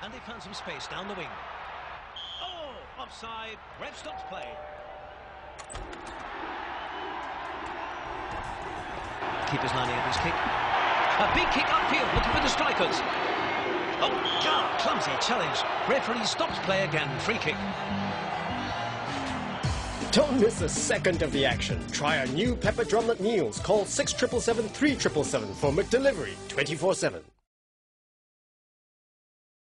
And they found some space down the wing. Oh, offside. Ref stops play. Keeper's lining up his kick. A big kick upfield, looking for the strikers. Oh, God, clumsy challenge. Referee stops play again. Free kick. Don't miss a second of the action. Try our new pepper drumlet meals. Call 6777 3777 for McDelivery 24/7.